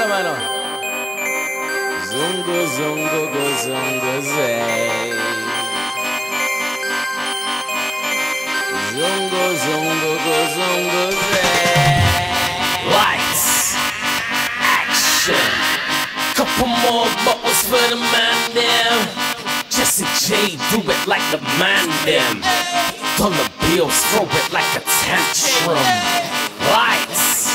mano. Zungo, zungo, go, zungo, zay. Zungo, zungo, go, zungo, zay. Lights, action. Couple more bottles for the man them. Jesse J, do it like the man them. Dollar bills, throw it like a tantrum. Lights,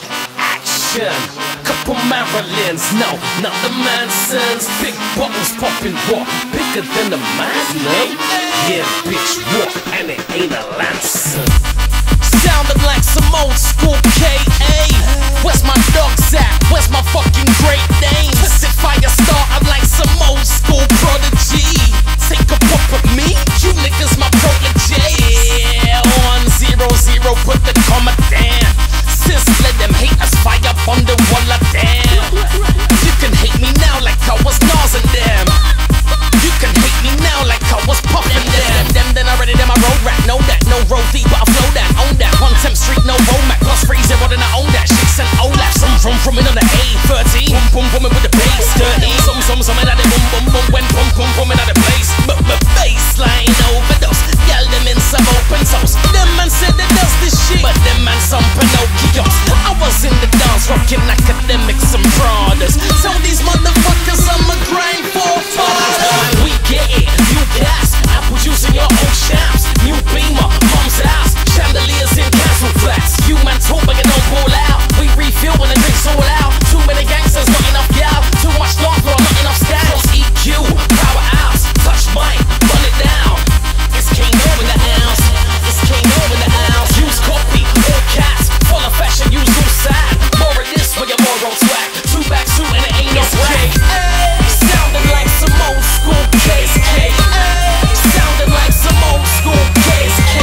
action. Couple Marilyns, no, not the Mansons. Big bottles popping raw, bigger than the Magnum. Yeah, bitch, walk, and it ain't a Lanson. Sounding like some old school K.A. Where's my dogs at? Where's my fucking great names? If fire started like some old school prodigy, take a puff of me, you niggas my protege. 100, put the comma down. Sis, let them hate us, fire up on the wall of damn. You can hate me now like I was Nas and them. You can hate me now like I was puffin' them. Then already them I road rap, know that. No road deep, but I flow that, own that. On 10th Street, no road map, plus free zero, then I own that. Shit and Olaf, some from in on the A13. Boom, boom, booming with the bass, dirty. Some in at the boom, boom, boom, when boom, booming at the place. But bassline overdose, y'all them in some open toes. Them man said that does this shit, but them man some Pinocchios. I was in the dance, rocking academics and Pradas. Tell these motherfuckers I'm a Grime Forefather. We get it, you gas, I put you in your own shams. New Beamer, mom's house, chandeliers in castle flats. You man talk but you don't pull out. We refill when the drinks all out. Too many gangsters, not enough gal. Too much law, not enough style. EQ, powerhouse, touch mic, run it down. It's Kano in the house, it's Kano in the house. Use copy, all cats, full of fashion, use all side. More of this for your moral swag. Two back suit and it ain't no swag. Sounding like some old school KSK. Sounding like some old school KSK.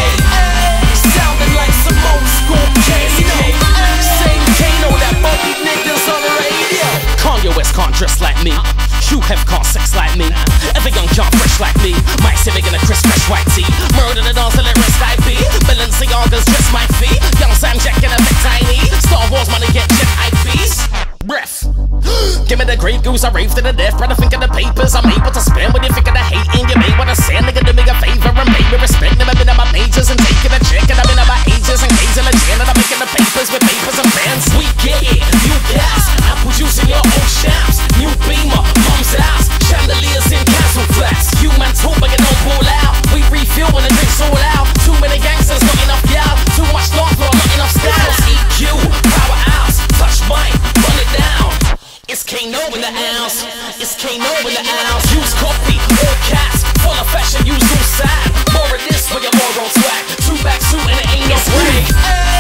Sounding like some old school KSK. Same Kano that buggy niggas on the radio. Kanye West can't dress like me. Hugh Hef can't sex like me. Every young can't fresh like me. Mike Civic in a crisp fresh white tee. Murder the dance and let rest I be. Balenciaga's dress my feet. Young Sam Jack in a big tiny. Star Wars money get jet IPs. Breath. Give me the Grey Goose, I rave to the death. Brother, think of the papers I'm able to spend. When you think of the hate in you may wanna say, nigga, do me a favor and pay me respect. Never been on my pages and taking a check. And I've been on my ages and gazing a chin. And I'm making the papers with papers and pens. We get it, you gas, I put you in your own shams. New Beamer, mom's house, chandeliers in castle flats. You man talk but you don't pull out. We refill when the drinks all out. Too many gangsters, not enough gal. Too much law, not enough styles. EQ, powerhouse, touch mic, run it down. It's Kano in the house, it's Kano in the house. Use copy, all cats, full of fashion, use all side. More of this for your moral swag. Two back suit and it ain't no swag.